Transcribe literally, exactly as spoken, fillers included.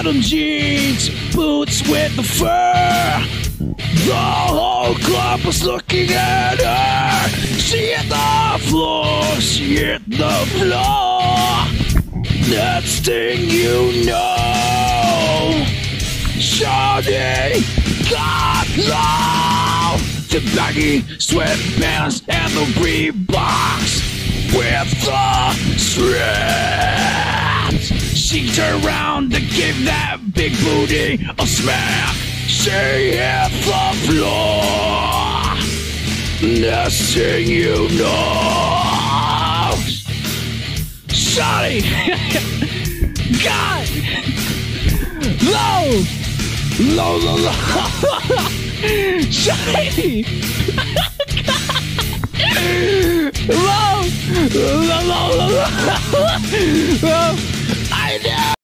bottom jeans, boots with the fur. The whole club was looking at her. She hit the floor, she hit the floor. Next thing you know, Shawty got low. The baggy sweatpants and the Reeboks with the straps. She turned around and gave that big booty a smack. She hit the floor. Next thing you know, Shawty got low, low, low, low. Shawty low, low, low, low, low. I know.